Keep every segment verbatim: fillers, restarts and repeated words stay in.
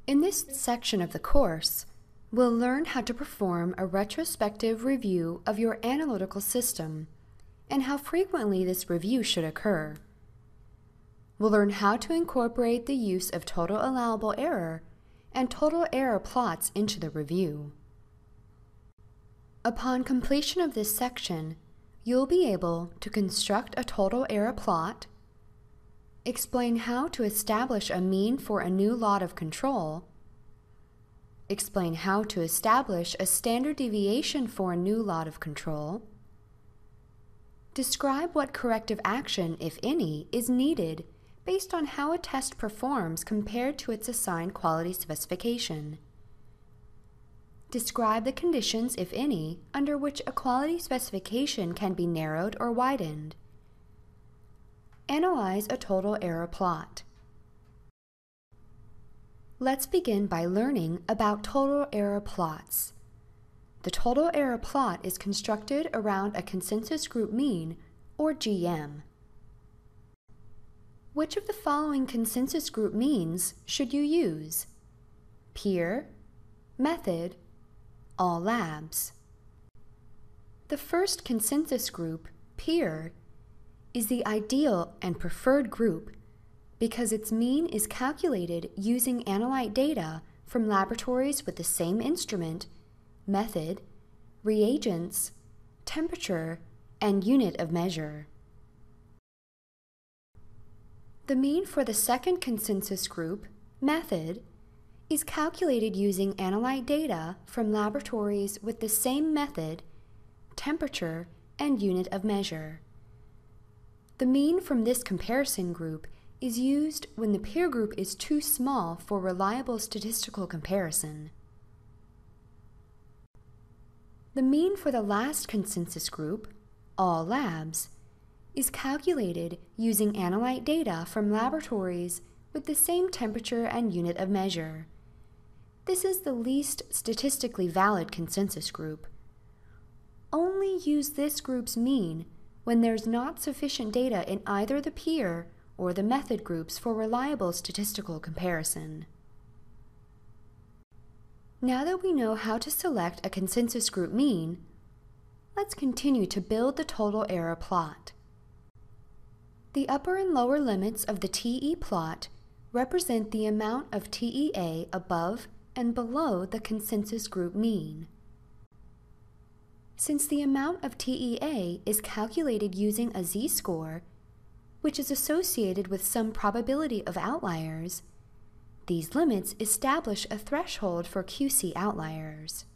In this section of the course, we'll learn how to perform a retrospective review of your analytical system and how frequently this review should occur. We'll learn how to incorporate the use of total allowable error and total error plots into the review. Upon completion of this section, you'll be able to construct a total error plot, explain how to establish a mean for a new lot of control, explain how to establish a standard deviation for a new lot of control, describe what corrective action, if any, is needed based on how a test performs compared to its assigned quality specification. Describe the conditions, if any, under which a quality specification can be narrowed or widened. Analyze a total error plot. Let's begin by learning about total error plots. The total error plot is constructed around a consensus group mean, or G M. Which of the following consensus group means should you use? Peer, method, all labs. The first consensus group, peer, is the ideal and preferred group because its mean is calculated using analyte data from laboratories with the same instrument, method, reagents, temperature, and unit of measure. The mean for the second consensus group, method, is calculated using analyte data from laboratories with the same method, temperature, and unit of measure. The mean from this comparison group is used when the peer group is too small for reliable statistical comparison. The mean for the last consensus group, all labs, is calculated using analyte data from laboratories with the same temperature and unit of measure. This is the least statistically valid consensus group. Only use this group's mean when there's not sufficient data in either the peer or the method groups for reliable statistical comparison. Now that we know how to select a consensus group mean, let's continue to build the total error plot. The upper and lower limits of the T E plot represent the amount of T E A above and below the consensus group mean. Since the amount of T E A is calculated using a z-score, which is associated with some probability of outliers, these limits establish a threshold for Q C outliers.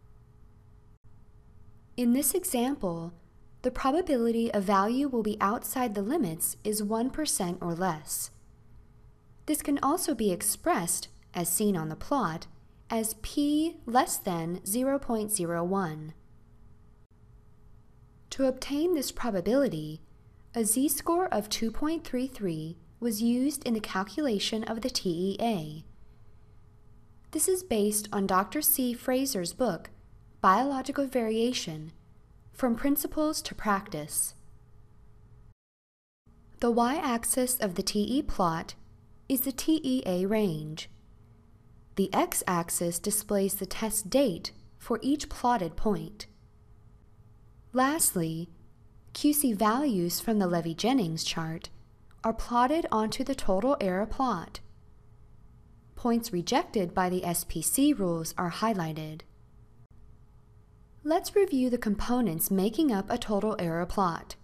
In this example, the probability a value will be outside the limits is one percent or less. This can also be expressed, as seen on the plot, as p less than zero point zero one. To obtain this probability, a z-score of two point three three was used in the calculation of the T E A. This is based on Doctor C. Fraser's book, Biological Variation, From Principles to Practice. The y-axis of the T E plot is the T E A range. The x-axis displays the test date for each plotted point. Lastly, Q C values from the Levy-Jennings chart are plotted onto the total error plot. Points rejected by the S P C rules are highlighted. Let's review the components making up a total error plot.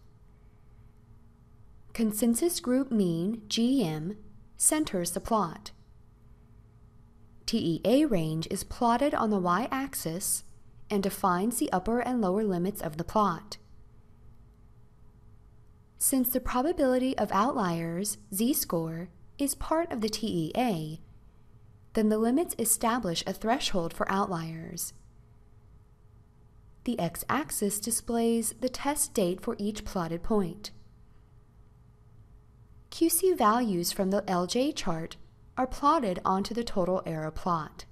Consensus group mean, G M, centers the plot. T E A range is plotted on the y-axis and defines the upper and lower limits of the plot. Since the probability of outliers, z-score, is part of the T E A, then the limits establish a threshold for outliers. The x-axis displays the test date for each plotted point. Q C values from the L J chart are plotted onto the total error plot.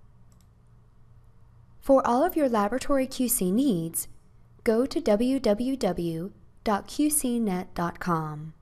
For all of your laboratory Q C needs, go to w w w dot q c net dot com.